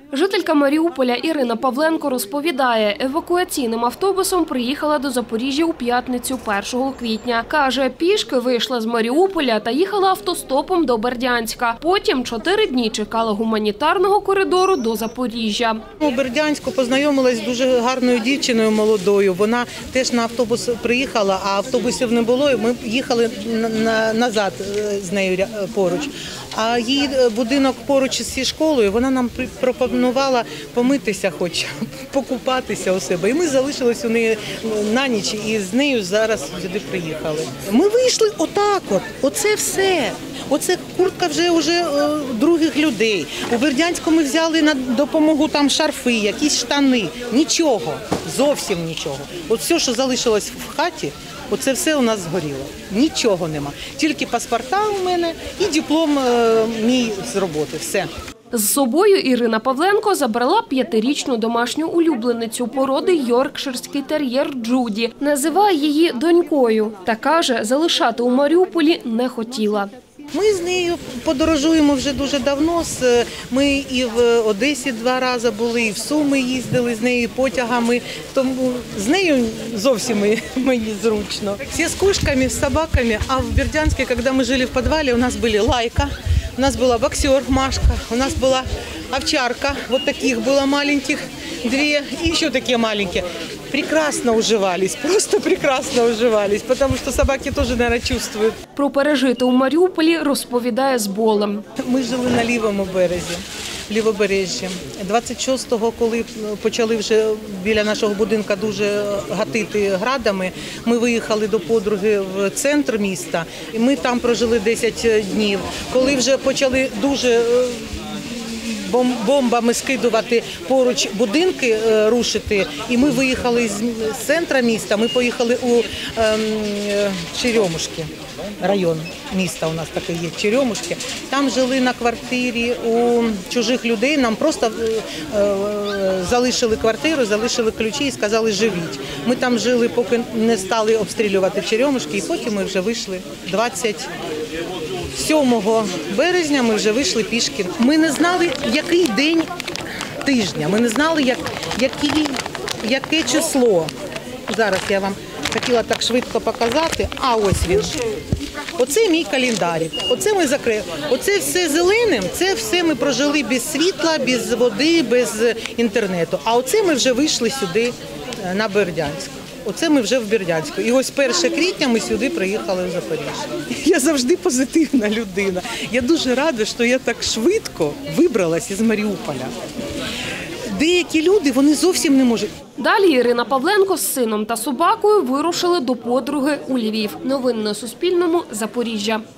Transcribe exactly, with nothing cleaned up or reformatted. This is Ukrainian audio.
Жителька Маріуполя Ірина Павленко розповідає, евакуаційним автобусом приїхала до Запоріжжя у п'ятницю першого квітня. Каже, пішки вийшла з Маріуполя та їхала автостопом до Бердянська. Потім чотири дні чекала гуманітарного коридору до Запоріжжя. У Бердянську познайомилась з дуже гарною дівчиною молодою. Вона теж на автобус приїхала, а автобусів не було. І ми їхали назад з нею поруч. А її будинок поруч зі школою, вона нам пропонувала помитися, хоч покупатися у себе. І ми залишились у неї на ніч і з нею зараз сюди приїхали. Ми вийшли отак от, оце все. Оце куртка вже, вже других людей. У Бердянську ми взяли на допомогу там шарфи, якісь штани. Нічого, зовсім нічого. От все, що залишилось в хаті, оце все у нас згоріло. Нічого нема. Тільки паспорта у мене і диплом е, мій з роботи. Все. З собою Ірина Павленко забрала п'ятирічну домашню улюбленицю породи йоркширський тер'єр Джуді. Називає її донькою та каже, залишати у Маріуполі не хотіла. Ми з нею подорожуємо вже дуже давно. Ми і в Одесі два рази були, і в Суми їздили з нею потягами. Тому з нею зовсім мені зручно. Всі з кошками, з собаками. А в Бердянську, коли ми жили в підвалі, у нас були Лайка, у нас була боксер Машка, у нас була овчарка, вот таких было маленьких две, и еще такие маленькие. Прекрасно уживались, просто прекрасно уживались, потому что собаки тоже, наверное, чувствуют. Про пережите у Маріуполі розповідає з болем. Ми жили на лівому березі, лівобережжі. двадцять шостого, коли почали вже біля нашого будинку дуже гатити градами, ми виїхали до подруги в центр міста, і ми там прожили десять днів. Коли вже почали дуже бомбами скидувати поруч будинки, рушити. І ми виїхали з центру міста, ми поїхали у ем, Черемушки, район міста у нас такий є, Черемушки. Там жили на квартирі у чужих людей, нам просто е, залишили квартиру, залишили ключі і сказали живіть. Ми там жили, поки не стали обстрілювати Черемушки, і потім ми вже вийшли двадцять сьомого березня ми вже вийшли пішки. Ми не знали, який день тижня, ми не знали, як, який, яке число. Зараз я вам хотіла так швидко показати, а ось він. Оце мій календарик, оце ми закрили. Оце все зеленим, це все ми прожили без світла, без води, без інтернету. А оце ми вже вийшли сюди на Бердянськ. Оце ми вже в Бердянську. І ось перше квітня ми сюди приїхали в Запоріжжя. Я завжди позитивна людина. Я дуже рада, що я так швидко вибралась із Маріуполя. Деякі люди, вони зовсім не можуть. Далі Ірина Павленко з сином та собакою вирушили до подруги у Львів. Новини на Суспільному. Запоріжжя.